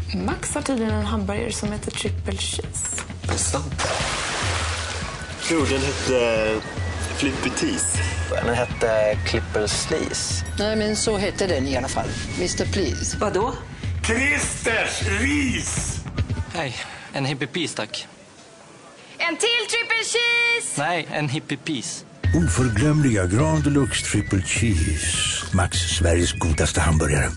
Max har tydligen en hamburgare som heter triple cheese. Det är sant. Jo, den hette Flippy Tease. Den hette KRISTERS RIIS. Nej, men så hette den i alla fall. Mr. Please. Vadå? KRISTERS RIIS! Nej, en Hippie, tack. En till triple cheese! Nej, en Hippie. Oförglömliga Grand Deluxe Triple Cheese. Max, Sveriges godaste hamburgare.